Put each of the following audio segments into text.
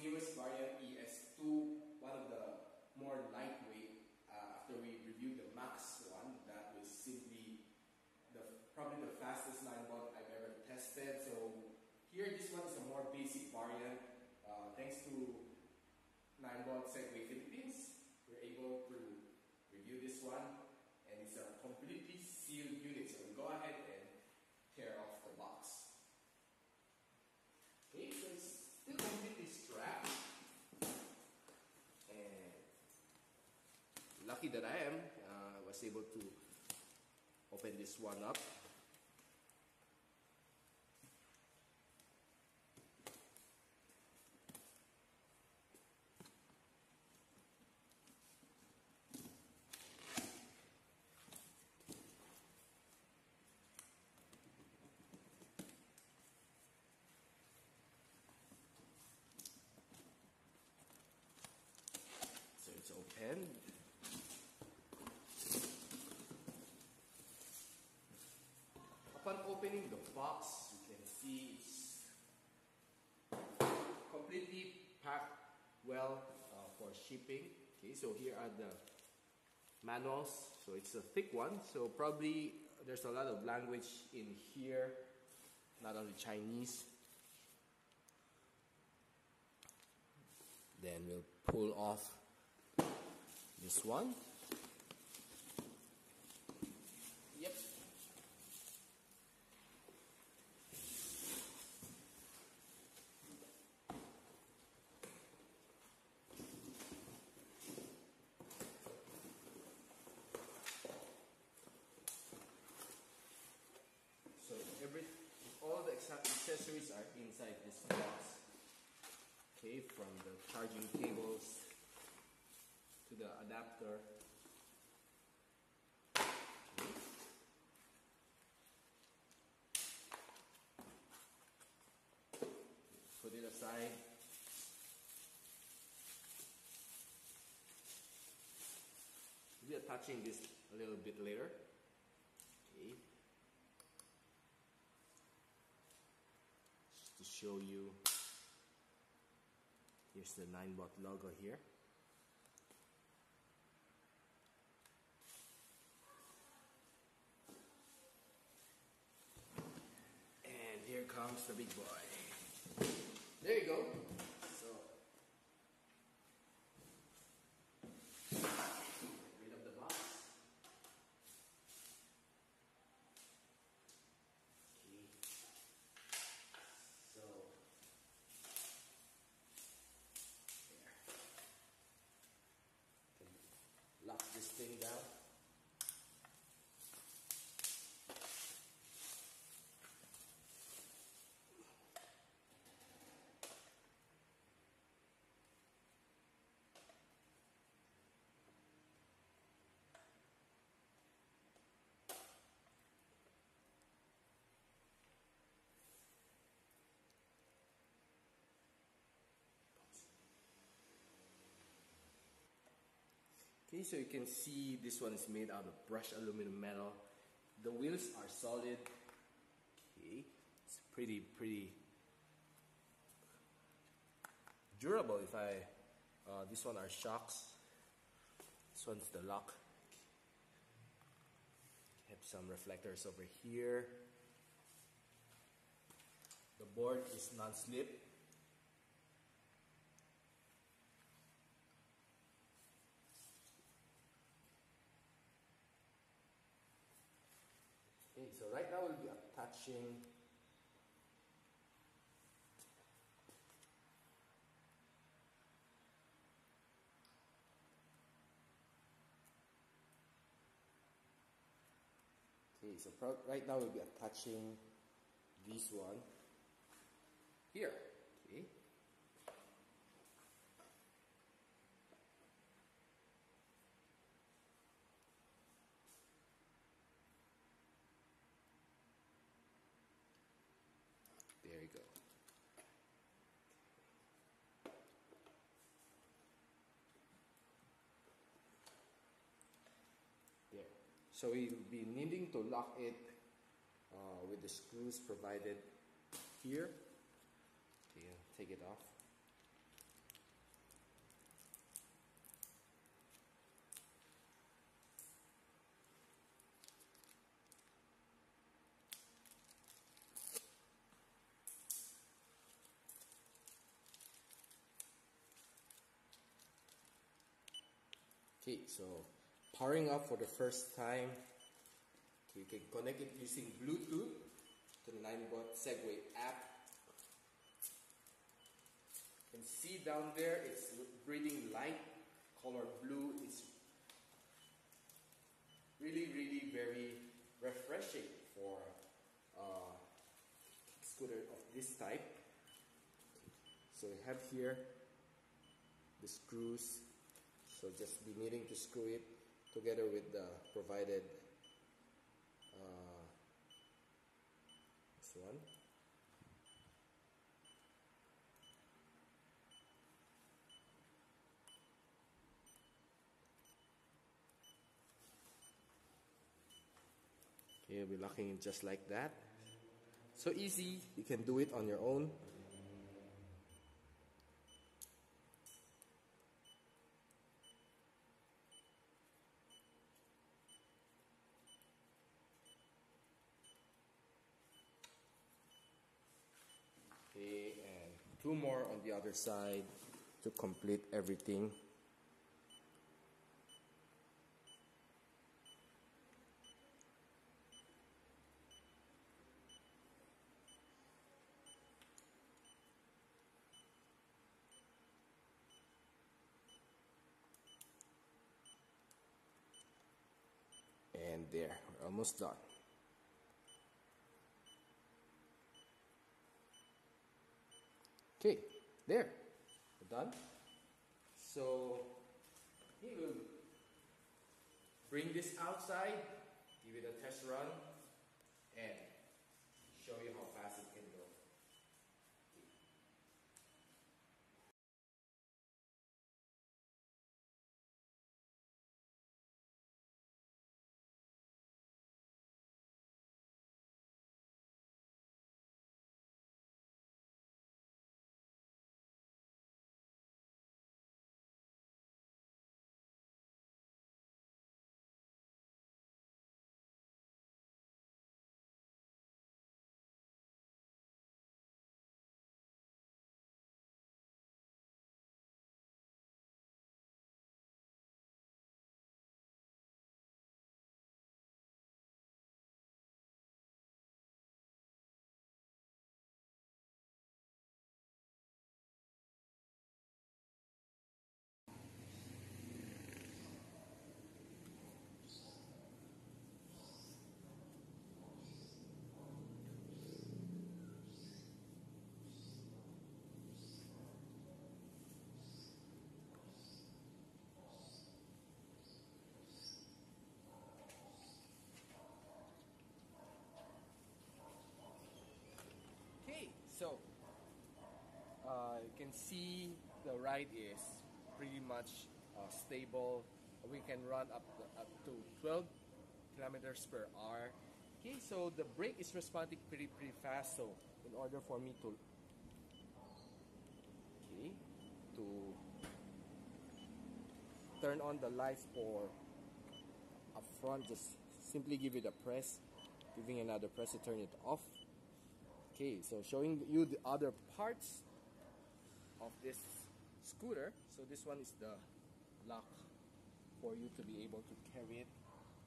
newest variant ES2, one of the more lightweight. After we reviewed the Max one, that was simply probably the fastest Ninebot I've ever tested. So here, this one is a more basic variant. Thanks to Ninebot Segway Philippines, we're able to review this one, and it's a completely sealed unit. So we'll go ahead and tear off the box. Okay, so it's still completely strapped, and lucky that I am, I was able to open this one up. So it's open. Upon opening the box, you can see it's completely packed well for shipping. Okay, so here are the manuals. So it's a thick one, so probably there's a lot of language in here, not only Chinese. Then we'll pull off this one. Yep. So all the accessories are inside this box. Okay, from the charging cables to the adapter. Okay. Put it aside. We'll be attaching this a little bit later. Okay. Just to show you, here's the Ninebot logo here. And here comes the big boy. There you go. So, get rid of the box. Okay. So, there. Can lock this thing down. Okay, so you can see this one is made out of brushed aluminum metal. The wheels are solid. Okay, it's pretty durable. This one are shocks. This one's the lock. Have some reflectors over here. The board is non-slip. Okay, so right now we'll be attaching right now we'll be attaching this one here. Okay. There you go. There. So we'll be needing to lock it with the screws provided here. Okay, take it off. Okay, so powering up for the first time. Okay, you can connect it using Bluetooth to the Ninebot Segway app. You can see down there it's breathing light, color blue. It's really, really very refreshing for a scooter of this type. So we have here the screws. So just be needing to screw it together with the provided this one. Okay, you'll be locking it just like that. So easy, you can do it on your own. Okay, and two more on the other side to complete everything. And there, we're almost done. Okay, there, we're done. So, he will bring this outside, give it a test run, and show you how fast it can go. Okay, so you can see the ride is pretty much stable. We can run up to 12 kilometers per hour. Okay, so the brake is responding pretty fast. So in order for me to turn on the lights for up front, just simply give it a press, giving another press to turn it off. Okay, so showing you the other parts of this scooter. So this one is the lock for you to be able to carry it.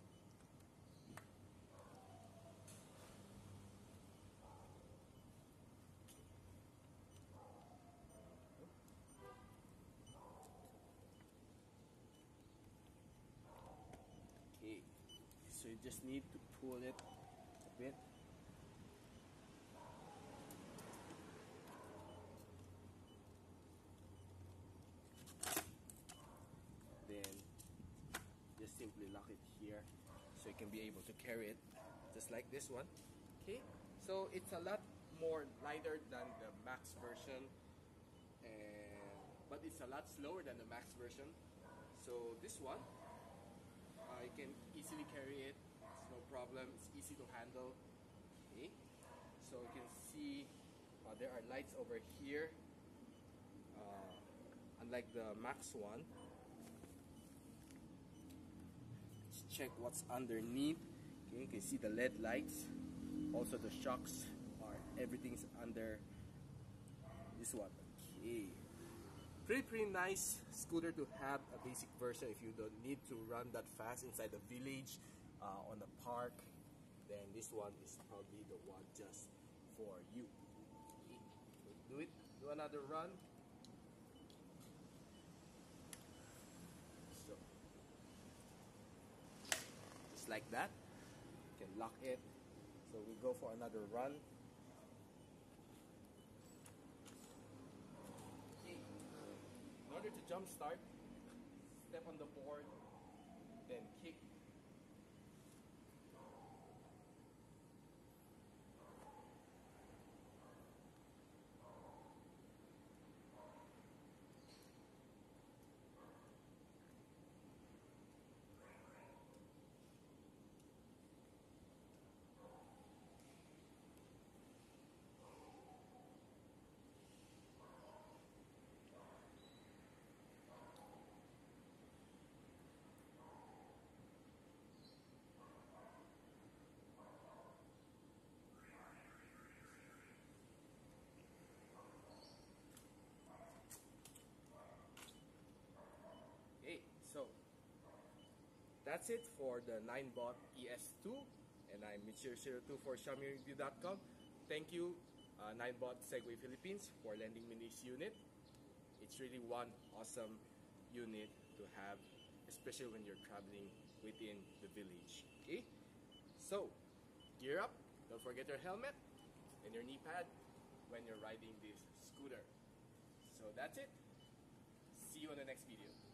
Okay, so you just need to pull it a bit. Simply lock it here so you can be able to carry it just like this one. Okay, so it's a lot more lighter than the max version, but it's a lot slower than the max version. So this one you can easily carry it, it's no problem, it's easy to handle. Okay, so you can see there are lights over here, unlike the max one. Check what's underneath. Okay, you can see the LED lights. Also the shocks everything's under this one. Okay, Pretty nice scooter to have a basic version if you don't need to run that fast inside the village, on the park. Then this one is probably the one just for you. Do it. Do another run. So, just like that. You can lock it. So we go for another run. Okay. In order to jump start, step on the board, then kick. Okay, so that's it for the Ninebot ES2, and I'm Mitch002 for XiaomiReview.com. Thank you, Ninebot Segway Philippines, for lending me this unit. It's really one awesome unit to have, especially when you're traveling within the village. Okay, so gear up. Don't forget your helmet and your knee pad when you're riding this scooter. So that's it. See you on the next video.